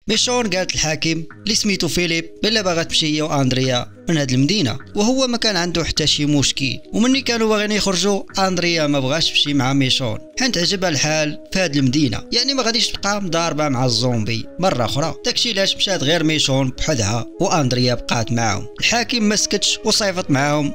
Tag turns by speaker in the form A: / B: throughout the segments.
A: ميشون قالت الحاكم اللي سميتو فيليب بلا باغا تمشي هي واندريا من هاد المدينه، وهو ما كان عنده حتى شي مشكل. ومني كانوا باغيين يخرجوا اندريا ما بغاش تمشي مع ميشون حيت عجبها الحال في هاد المدينه، يعني ما غاديش تبقى مضاربه مع الزومبي مره اخرى. داكشي علاش مشات غير ميشون بحدها واندريا بقات معاهم. الحاكم ما سكتش وصيفط معاهم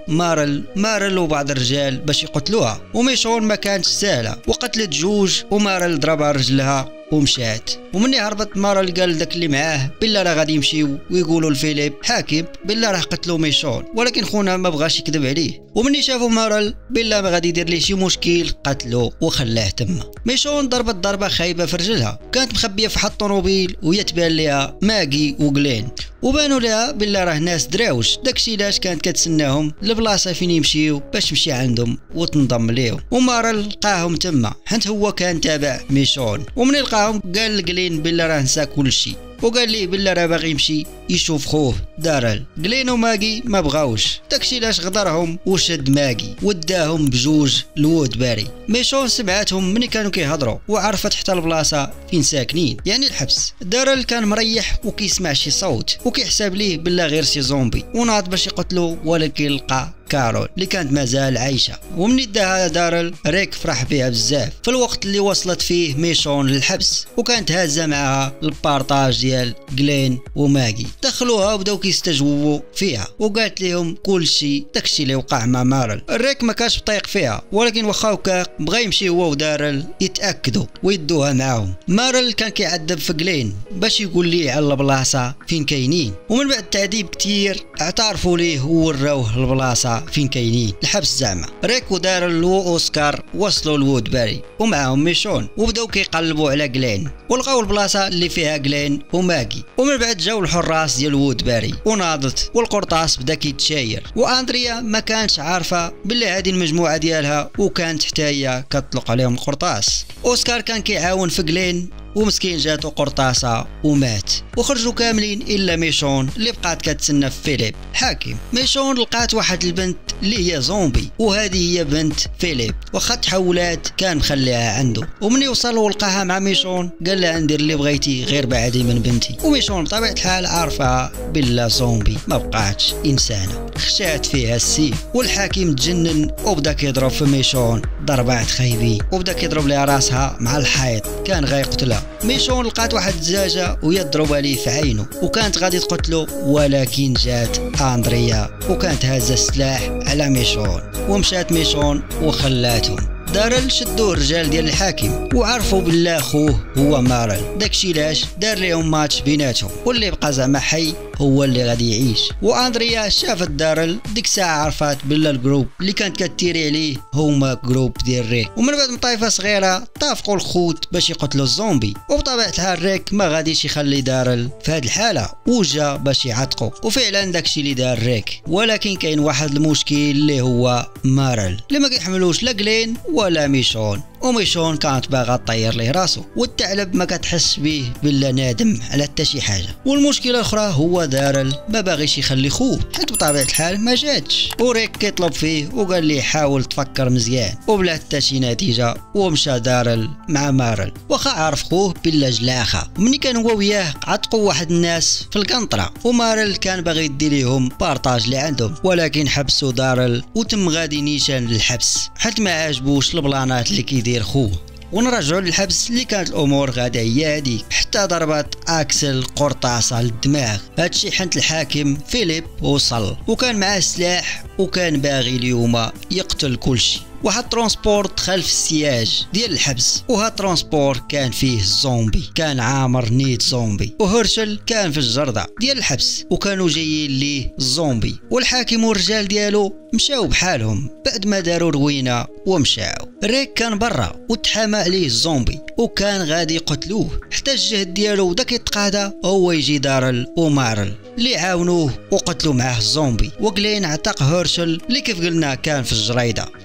A: مارل وبعض الرجال باش يقتلوها، وميشون ما كانتش سهله وقتلت جوج، ومارل ضربها رجلها ومشات. ومني هربت مارل قال داك اللي معاه بلا راه غادي يمشيو ويقولوا لفيليب حاكم بلا راه قتلوا ميشون، ولكن خونا ما بغاش يكذب عليه. ومني شافوا مارل بلا ما غادي يدير ليه شي مشكل قتلو وخلاه تما. ميشون ضربت ضربه خايبه في رجلها، كانت مخبيه في حط طوموبيل وهي تبان ليها ماغي وغلين، وبانوا لها بلا راه ناس دراوش. داكشي علاش كانت كتسناهم لبلاصه فين يمشيو باش تمشي عندهم وتنضم ليهم. ومارل لقاهم تما حيت هو كان تابع ميشون، ومني لقاهم قال لغلين بلا راه نسى كلشي، وقال ليه بلا راه باغي يمشي يشوف خوه دارل. غلين وماغي ما بغاوش، داكشي علاش غدرهم وشد ماغي وداهم بجوج لوودباري. ميشون سمعاتهم ملي كانوا كيهضروا وعرفت حتى البلاصه فين ساكنين، يعني الحبس. دارل كان مريح وكيسمع شي صوت وكيحسب ليه بلا غير شي زومبي، وناض باش يقتلو ولكن لقى كارول اللي كانت مازال عايشه. ومني داها دارل ريك فرح بها بزاف في الوقت اللي وصلت فيه ميشون للحبس، وكانت هازه معها البارطاج ديال غلين وماغي. دخلوها وبداو كيستجوبوا فيها وقالت لهم كل شيء داكشي اللي وقع مع مارل. الريك ما كانش بطيق فيها، ولكن واخا هكا بغى يمشي هو ودارل يتاكدوا ويدوها معاهم. مارل كان كيعذب في غلين باش يقول ليه على البلاصه فين كاينين، ومن بعد تعذيب كتير اعترفوا ليه ووراوه البلاصه فين كاينين الحبس زعما. ريك ودارل واوسكار وصلوا لوودباري ومعاهم ميشون وبداو كيقلبوا على غلين، ولقاو البلاصه اللي فيها غلين وماغي. ومن بعد جاو الحراس ديال وودباري وناضت، والقرطاس بدا كيتشاير. واندريا ما كانش عارفه بلي هذه المجموعه ديالها، وكانت حتى هي كتطلق عليهم القرطاس. اوسكار كان كيعاون في غلين ومسكين جاتو قرطاسه ومات. وخرجوا كاملين الا ميشون اللي بقات كتسنى في فيليب حاكم. ميشون لقات واحد البنت اللي هي زومبي، وهذه هي بنت فيليب، واخا تحولات كان مخليها عنده. ومني وصل ولقاها مع ميشون قال لها ندير اللي بغيتي غير بعدي من بنتي. وميشون بطبيعه الحال عارفها بلا زومبي ما بقاتش انسانه، خشات فيها السيف. والحاكم تجنن وبدا كيضرب في ميشون ضربات خايبين، وبدا كيضرب لها راسها مع الحيط كان غيقتلها. ميشون لقات واحد الدجاجه وهي تضربها ليه في عينه وكانت غادي تقتلو، ولكن جات اندريا وكانت هازه السلاح على ميشون ومشات ميشون وخلاتهم. دارل شدوه الرجال ديال الحاكم وعرفوا بالله خوه هو مارل، داكشي علاش دار ليهم ماتش بيناتهم، واللي بقى زعما حي هو اللي غادي يعيش. واندريا شافت دارل ديك الساعه عرفات بلا الجروب اللي كانت كتيري عليه هما جروب ديال ريك. ومن بعد مطايفه صغيره اتفقوا الخوت باش يقتلوا الزومبي، وبطبيعه الحال ريك ما غاديش يخلي دارل في هذه الحاله وجا باش يعتقوا. وفعلا داكشي اللي دار ريك، ولكن كاين واحد المشكل اللي هو مارل اللي ما كيحملوش لا غلين ولا ميشون. وميشون كانت باغا طير ليه راسو، والثعلب ما كتحس به بلا نادم على حتى شي حاجه. والمشكله الاخرى هو دارل ما باغيش يخلي خوه حيت بطبيعه الحال ما جاتش. وريك كيطلب فيه وقال ليه حاول تفكر مزيان، وبلا حتى شي نتيجه ومشى دارل مع مارل واخا عارف خوه بلا جلاخه. ومني كان هو وياه عتقوا واحد الناس في القنطره، ومارل كان باغي يدي ليهم بارطاج اللي عندهم، ولكن حبسوا دارل وتم غادي نيشان للحبس حيت ما عاجبوش البلانات اللي كيدير خوه. ونرجعوا للحبس اللي كانت الامور غادا هي هذيك، حتى ضربت اكسل قرطاسه للدماغ. هادشي حنت الحاكم فيليب وصل وكان معاه سلاح وكان باغي اليوم يقتل كلشي. واحد ترونسبور دخل في السياج ديال الحبس، وهاد ترونسبور كان فيه الزومبي، كان عامر نيت زومبي. وهرشل كان في الجردة ديال الحبس وكانوا جايين ليه الزومبي، والحاكم والرجال ديالو مشاو بحالهم بعد ما داروا روينه ومشاو. ريك كان برا وتحامى عليه الزومبي وكان غادي يقتلوه، حتى الجهد ديالو بدا كيتقادا هو يجي دارل ومارل اللي عاونوه وقتلوا معاه الزومبي. وغلين عتق هرشل اللي كيف قلنا كان في الجريده. الحمد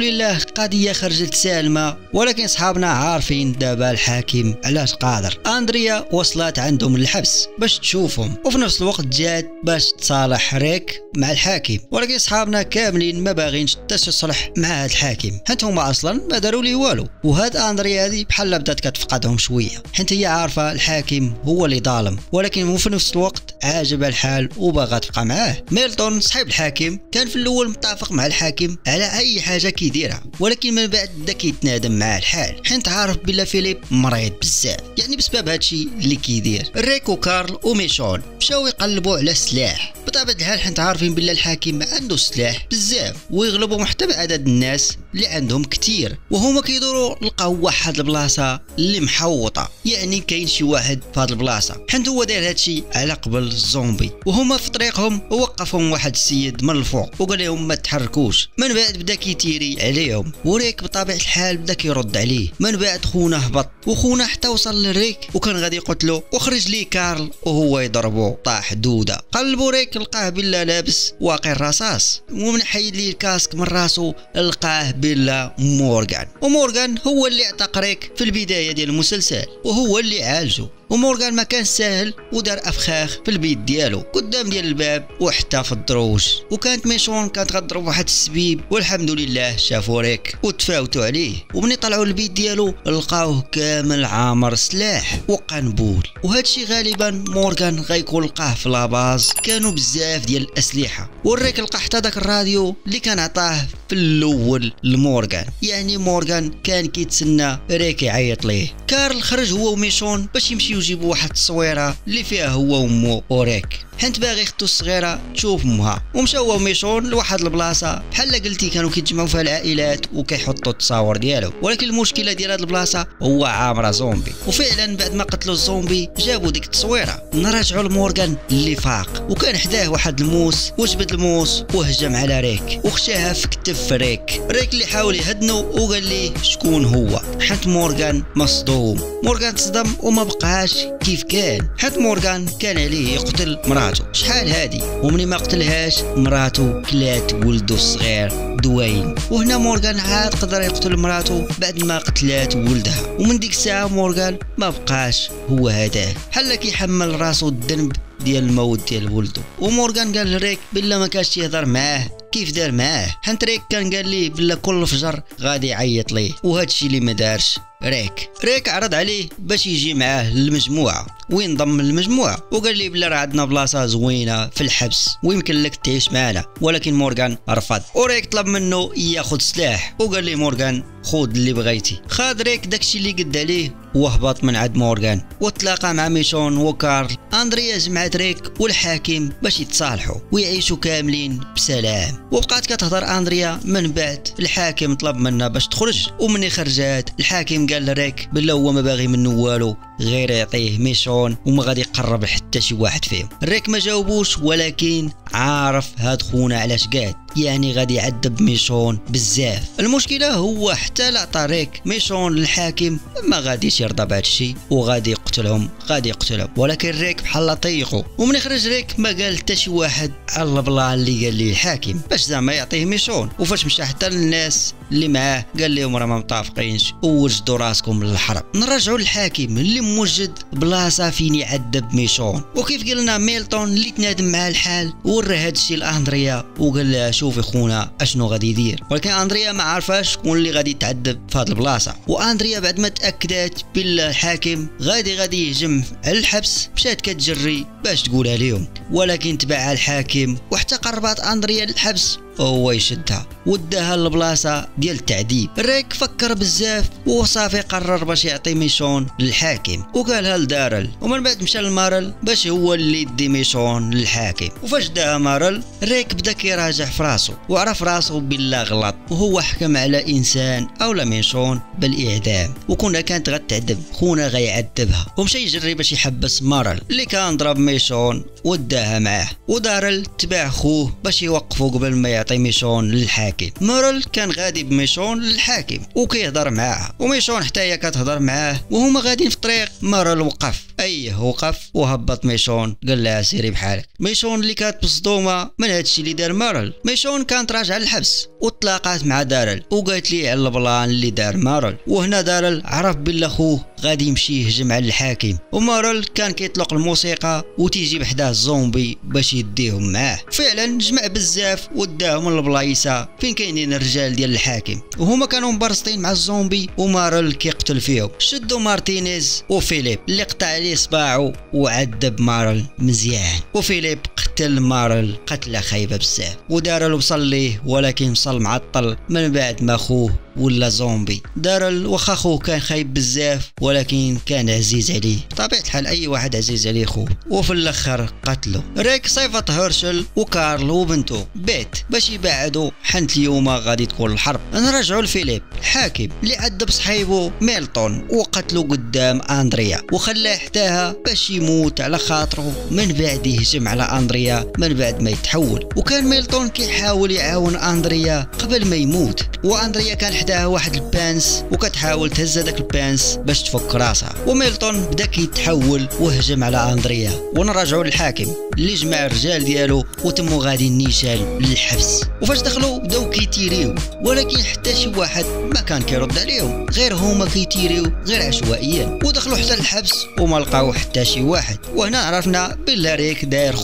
A: لله قضيه خرجت سالمه، ولكن صحابنا عارفين دابا الحاكم علاش قادر. اندريا وصلت عندهم للحبس باش تشوفهم، وفي نفس الوقت جات باش تصالح ريك مع الحاكم، ولكن صحابنا كاملين ما باغينش حتى تصلح مع هذا الحاكم، حيت هما اصلا ما داروا ليه والو. وهاد اندريا هذه بحال بدات كتفقدهم شويه، حيت هي عارفه الحاكم هو اللي ظالم، ولكن في نفس الوقت عاجبها الحال وباغا تبقى معاه. ميلتون صاحب الحاكم كان في الاول متفق مع الحاكم على اي حاجه كيديرها، ولكن من بعد بدا كيتنادم مع الحال، حيت عارف بلا فيليب مريض بزاف، يعني بسبب هادشي اللي كيدير. ريك وكارل وميشون مشاو يقلبوا على السلاح بطبيعه الحال، حيت عارفين بلا الحاكم عنده سلاح بزاف ويغلبوا حتى بعدد الناس اللي عندهم كتير، وهما كيدوروا لقاو واحد البلاصه اللي محوطه، يعني كاين شي واحد في هاد البلاصه، حيت هو داير هادشي على قبل الزومبي. وهما في طريقهم وقفهم واحد السيد من الفوق وقال لهم ما تحركوش. من بعد بدا كيتيري عليهم، وريك بطبيعه الحال بدا كيرد عليه. من بعد خونا هبط، وخونا حتى وصل لريك وكان غادي يقتلو، وخرج ليه كارل وهو يضربو، طاح دوده. قلبو ريك لقاه بلا لابس واقي الرصاص، ومن حيد ليه الكاسك من راسو لقاه بلا مورغان. ومورغان هو اللي اعتق ريك في البدايه ديال المسلسل، وهو اللي عالجو. ومورغان ما كان ساهل ودار افخاخ في البيت ديالو قدام ديال الباب وحتى في الدروج. وكانت ميشون كانت غتضرب واحد السبيب، والحمد لله شافوا ريك وتفاوتوا عليه. ومني طلعوا البيت ديالو لقاوه كامل عامر سلاح وقنبول، وهادشي غالبا مورغان غيكون لقاه في لاباز، كانوا بزاف ديال الاسلحه. والريك لقى حتى داك الراديو اللي كان عطاه في الاول لمورغان، يعني مورغان كان كيتسنى ريك يعيط ليه. كارل خرج هو وميشون باش يمشيو يجيبوا واحد التصويره اللي فيها هو وامو وريك، حيت باغي اختو الصغيره تشوف امها. ومشاو هو وميشون لواحد البلاصه بحال قلتي كانوا كيتجمعوا فيها العائلات وكيحطوا التصاور ديالو، ولكن المشكله ديال هاد البلاصه هو عامره زومبي. وفعلا بعد ما قتلوا الزومبي جابوا ديك التصويره. نرجعوا لمورغان اللي فاق، وكان حداه واحد الموس، وجبد الموس وهجم على ريك وخشاها في كتف ريك اللي حاول يهدنو وقال ليه شكون هو، حيت مورغان مصدوم. مورغان تصدم وما بقاش كيف كان، حيت مورغان كان عليه يقتل مراته شحال هادي، ومني ما قتلهاش مراته كلات ولدو الصغير دوين. وهنا مورغان عاد قدر يقتل مراته بعد ما قتلات ولدها، ومن ديك الساعه مورغان ما بقاش هو هداه، بحال كيحمل راسو الذنب ديال الموت ديال ولدو. ومورغان قال لريك بلا ما كانش يهضر معاه كيف دار معاه، حيت ريك كان قال ليه بلا كل فجر غادي يعيط ليه، وهادشي اللي ما دارش ريك عرض عليه باش يجي معاه للمجموعه وينضم للمجموعه، وقال لي بلا راه عندنا بلاصه زوينه في الحبس ويمكن لك تعيش معنا، ولكن مورغان رفض. وريك طلب منه ياخذ سلاح، وقال لي مورغان خذ اللي بغيتي. خاد ريك داكشي اللي قد عليه وهبط من عند مورغان وتلاقى مع ميشون وكارل. اندريا جمعت ريك والحاكم باش يتصالحوا ويعيشوا كاملين بسلام. وبقات كتهضر اندريا، من بعد الحاكم طلب منها باش تخرج، ومني خرجات الحاكم قال لريك بلا هو ما باغي منه والو غير يعطيه ميشون وما غادي يقرب حتى شي واحد فيهم. ريك ما جاوبوش، ولكن عارف هاد خونا علاش قاد، يعني غادي يعذب ميشون بزاف. المشكله هو حتى لا عطى ريك ميشون للحاكم ما غاديش يرضى بهذا الشيء وغادي يقتلهم ولكن ريك بحال طيقو. ومن خرج ريك ما قال حتى شي واحد على البلان اللي قال ليه الحاكم باش زعما يعطيه ميشون. وفاش مشى حتى للناس اللي معاه قال لهم راه ما متفقينش ووجدوا راسكم للحرب. نرجعوا للحاكم اللي موجد بلاصه فين يعذب ميشون، وكيف قلنا ميلتون اللي تنادم مع الحال ورى هذا الشيء لاندريا وقال لها شوفي خونا اشنو غادي يدير، ولكن اندريا ما عارفاش شكون اللي غادي يتعذب في هذه البلاصه. واندريا بعد ما تاكدت بالله الحاكم غادي يهجم على الحبس مشات كتجري باش تقولها لهم، ولكن تبعها الحاكم وحتى قربات اندريا للحبس هو يشدها وداها للبلاصه ديال التعذيب. ريك فكر بزاف وصافي قرر باش يعطي ميشون للحاكم وقالها لدارل، ومن بعد مشى لمارل باش هو اللي يدي ميشون للحاكم. وفاش داها مارل ريك بدا كيراجع في راسو وعرف راسو بالله غلط وهو حكم على انسان اولا ميشون بالاعدام، وكنا كانت غتعذب خونا غيعذبها. ومشى يجري باش يحبس مارل اللي كان ضرب ميشون وداها معاه، ودارل تبع خوه باش يوقفوا قبل ما يعطي ميشون للحاكم. مارل كان غادي بميشون للحاكم وكيهضر معاها، وميشون حتى هي كتهضر معاه وهما غاديين في الطريق. مارل وقف وقف وهبط ميشون قال لها سيري بحالك. ميشون اللي كانت مصدومه من هادشي اللي دار مارل. ميشون كانت راجعه للحبس وتلاقات مع دارل وقالت ليه على البلان اللي دار مارل، وهنا دارل عرف بلي خوه غادي يمشي يهجم على الحاكم، ومارل كان كيطلق الموسيقى وتيجي بحداه الزومبي باش يديهم معاه. فعلا جمع بزاف وداهم للبلايصه فين كاينين الرجال ديال الحاكم، وهما كانوا مبرسطين مع الزومبي ومارل كيقتل فيهم. شدوا مارتينيز وفيليب اللي قطع عليه صباعه وعذب مارل مزيان، وفيليب قتل مارل قتله خايبه بزاف، ودارل وصل ليه ولكن وصل معطل من بعد ما خوه ولا زومبي. دارل واخا خوه كان خايب بزاف ولكن كان عزيز عليه، بطبيعة الحال اي واحد عزيز عليه خوه، وفي الاخر قتله. ريك صيفط هيرشل وكارل وبنته بيت باش يبعدوا حنت اليوم غادي تكون الحرب. نرجعوا لفيليب الحاكم اللي عذب صحيبه ميلتون وقتلو قدام اندريا وخلاه حداها باش يموت على خاطره من بعد يهجم على اندريا من بعد ما يتحول. وكان ميلتون كيحاول يعاون اندريا قبل ما يموت، واندريا كان حداها واحد البانس وكتحاول تهز هذاك البانس باش تفك راسها، وميلتون بدا كيتحول وهجم على اندريا. ونرجعوا للحاكم اللي جمع الرجال ديالو وتموا غادي نيشان للحبس، وفاش دخلوا بداو كيتيريو ولكن حتى شي واحد ما كان كيرد عليهم، غير هما كيتيريو غير عشوائيا. ودخلوا حتى الحبس وما لقاو حتى شي واحد، وهنا عرفنا بلي ريك داير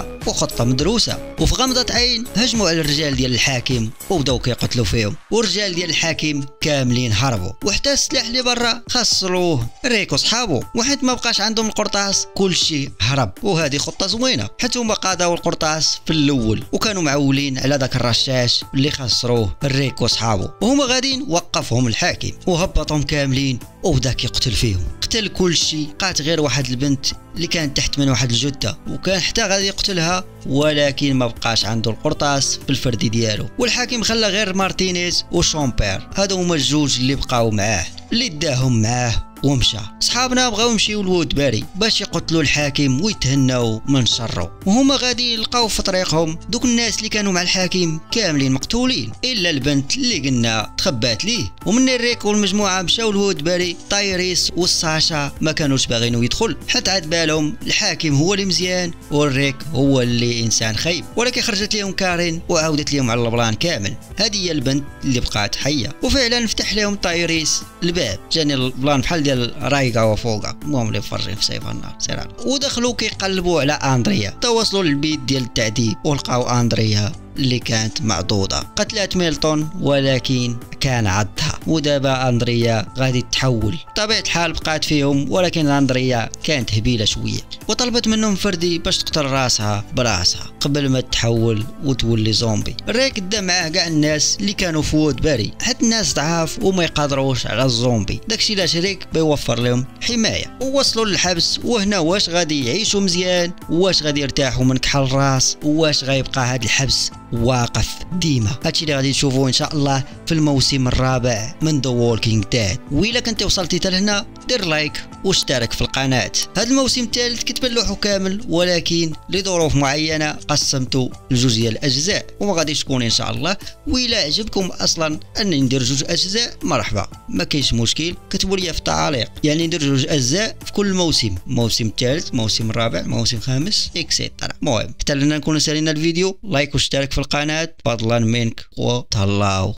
A: خطه مدروسه. وفي غمضه عين هجموا على الرجال ديال الحاكم وبداو كيقتلوا فيهم، والرجال ديال الحاكم كاملين هربوا، وحتى السلاح اللي برا خسروه ريك وصحابه، وحيت ما بقاش عندهم القرطاس كلشي هرب. وهذه خطه زوينه حيت هما قاضاو القرطاس في الاول وكانوا معولين على داك الرشاش اللي خسروه ريك وصحابه، وهما غاديين وقفهم الحاكم وهبطهم كاملين وبدا كيقتل فيهم، قتل كلشي. بقات غير واحد البنت اللي كانت تحت من واحد الجثه وكان حتى غادي يقتلها ولكن ما بقاش عنده القرطاس في الفردي ديالو. والحاكم خلى غير مارتينيز وشومبير، هادو هما الجوج اللي بقاو معاه اللي داهم معاه ومشى. صحابنا بغاو يمشيو لوودباري باش يقتلوا الحاكم ويتهناو من شره، وهما غادي يلقاو في طريقهم دوك الناس اللي كانوا مع الحاكم كاملين مقتولين الا البنت اللي قلنا تخبات ليه. ومن ريك والمجموعه مشاو لوودباري، تايريس والساشا ما كانوش باغينو يدخل حتى عاد بالهم الحاكم هو اللي مزيان والريك هو اللي انسان خايب، ولكن خرجت لهم كارين وعاودت لهم على البلان كامل. هذه هي البنت اللي بقات حيه، وفعلا فتح لهم تايريس الباب، جاني البلان بحال ديال رايقه وفوقه، المهم اللي فرجين في سيف النار سير. ودخلوا كيقلبوا على اندريا، توصلوا للبيت ديال التعذيب ولقاو اندريا اللي كانت معضوضه. قتلت ميلتون ولكن كان عضها، ودابا اندريا غادي تحول. طبيعة الحال بقات فيهم ولكن اندريا كانت هبيله شويه وطلبت منهم فردي باش تقتل راسها براسها قبل ما تحول وتولي زومبي. ريك دا معاه كاع الناس اللي كانوا في وودباري، حيت الناس ضعاف وما يقدروش على الزومبي، داكشي علاش ريك بيوفر لهم حمايه. ووصلوا للحبس، وهنا واش غادي يعيشوا مزيان، واش غادي يرتاحوا من كحل الراس، واش غيبقى هذا الحبس واقف ديما. هادشي اللي غادي تشوفوه ان شاء الله في الموسم الرابع من ذا وولكينج ديد. وإلا كنتي وصلتي حتى لهنا دير لايك واشترك في القناه. هذا الموسم الثالث كتبان لوحو كامل ولكن لظروف معينه قسمته لجوج ديال الاجزاء وما غاديش تكون ان شاء الله. وإلا عجبكم اصلا انني ندير جوج اجزاء مرحبا، ما كاينش مشكل، كتبوا لي في التعاليق، يعني ندير جوج اجزاء في كل موسم، موسم الثالث، موسم الرابع، موسم الخامس اكسيترا. المهم حتى لنا نكون سالينا الفيديو، لايك واشترك في القناه فضلا منك وتهلاو.